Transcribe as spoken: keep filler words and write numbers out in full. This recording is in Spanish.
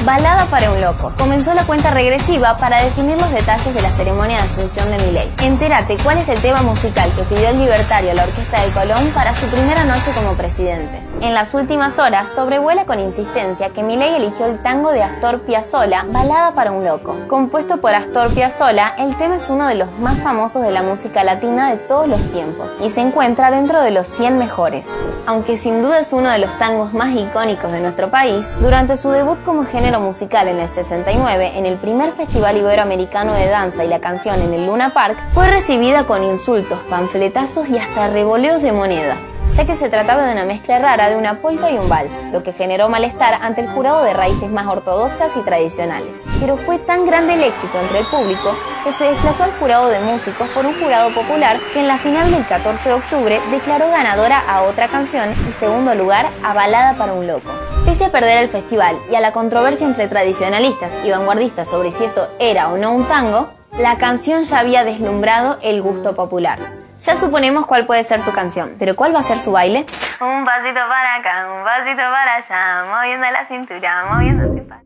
Balada para un loco. Comenzó la cuenta regresiva para definir los detalles de la ceremonia de asunción de Milei. Entérate cuál es el tema musical que pidió el libertario a la Orquesta del Colón para su primera noche como presidente. En las últimas horas sobrevuela con insistencia que Milei eligió el tango de Astor Piazzolla, Balada para un loco. Compuesto por Astor Piazzolla, el tema es uno de los más famosos de la música latina de todos los tiempos y se encuentra dentro de los cien mejores. Aunque sin duda es uno de los tangos más icónicos de nuestro país, durante su debut como género musical en el sesenta y nueve, en el primer Festival Iberoamericano de Danza y la Canción en el Luna Park, fue recibida con insultos, panfletazos y hasta revoleos de monedas, ya que se trataba de una mezcla rara de una polka y un vals, lo que generó malestar ante el jurado de raíces más ortodoxas y tradicionales. Pero fue tan grande el éxito entre el público que se desplazó al jurado de músicos por un jurado popular que en la final del catorce de octubre declaró ganadora a otra canción y segundo lugar a Balada para un loco. Pese a perder el festival y a la controversia entre tradicionalistas y vanguardistas sobre si eso era o no un tango, la canción ya había deslumbrado el gusto popular. Ya suponemos cuál puede ser su canción, pero ¿cuál va a ser su baile? Un pasito para acá, un pasito para allá, moviendo la cintura, moviendo...